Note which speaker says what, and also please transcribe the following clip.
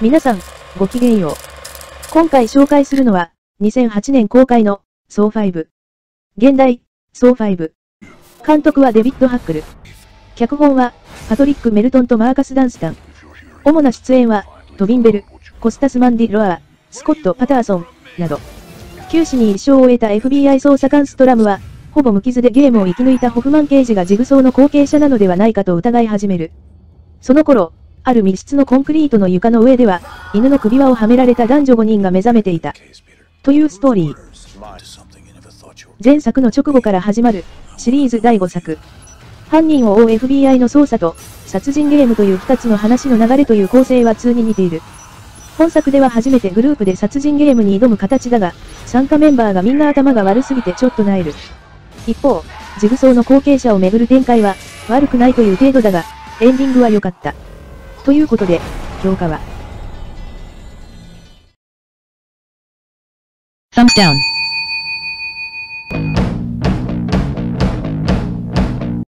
Speaker 1: 皆さん、ごきげんよう。今回紹介するのは、2008年公開の、ソー5。現代、ソー5。監督はデビッド・ハックル。脚本は、パトリック・メルトンとマーカス・ダンスタン。主な出演は、トビン・ベル、コスタス・マンディ・ロアー、スコット・パターソン、など。九死に一生を終えた FBI 捜査官ストラムは、ほぼ無傷でゲームを生き抜いたホフマン刑事がジグソーの後継者なのではないかと疑い始める。その頃、ある密室のコンクリートの床の上では、犬の首輪をはめられた男女5人が目覚めていた。というストーリー。前作の直後から始まる、シリーズ第5作。犯人を追う FBI の捜査と、殺人ゲームという2つの話の流れという構成は通に似ている。本作では初めてグループで殺人ゲームに挑む形だが、参加メンバーがみんな頭が悪すぎてちょっと萎える。一方、ジグソーの後継者をめぐる展開は、悪くないという程度だが、エンディングは良かった。ということで、評価は。Thumbs down.